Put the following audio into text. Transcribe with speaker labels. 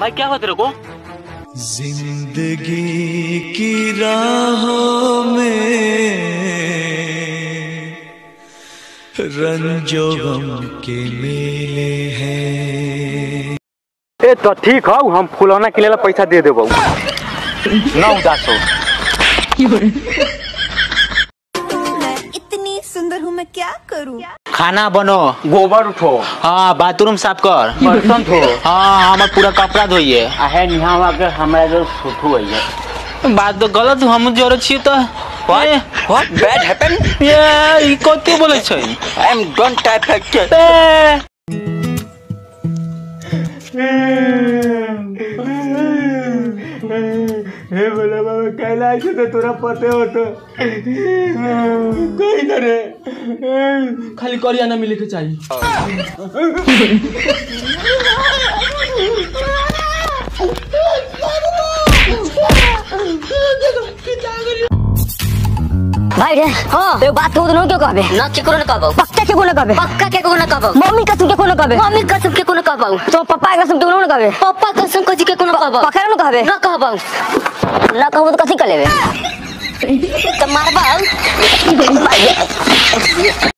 Speaker 1: भाई क्या हुआ तेरे को?
Speaker 2: जिंदगी की राहों में रंजो गम के मेले हैं।
Speaker 1: ए तो ठीक है, हम फुलौना के लिए पैसा दे देबो। ना उदास हो।
Speaker 3: इतनी सुंदर हूँ, मैं क्या करूँ?
Speaker 4: खाना बनो,
Speaker 1: गोबर उठो,
Speaker 4: हाँ बाथरूम साफ कर,
Speaker 1: बर्तन धो,
Speaker 4: हाँ हमार पूरा कपड़ा धोइए।
Speaker 1: आहे निहा आके हमरा जो सुठू है।
Speaker 4: बात तो गलत हम जरूर छी तो
Speaker 1: What bad happened?
Speaker 4: ये ई कते बोले छै?
Speaker 1: I am don't type like हे बोला बाबा कैलाश तो तोरा पते हो तो कहीं ना रे
Speaker 5: खाली करियाना मिले के चाहिए।
Speaker 6: भाई रे हां ए बात तो क्यों कहबे
Speaker 7: ना के कोनो कहबो
Speaker 6: पक्का के कोनो कहबे
Speaker 7: पक्का के कोनो कहबो
Speaker 6: मम्मी कसम के कोनो कहबे
Speaker 7: मम्मी कसम के कोनो कहबो
Speaker 6: तो पापा कसम के कोनो कहबे
Speaker 7: पापा कसम को जी के कोनो कहबो
Speaker 6: पक्का न कहबे
Speaker 7: ना कहबो
Speaker 6: ना कहबो तो कथि कर लेबे
Speaker 7: तो मारबो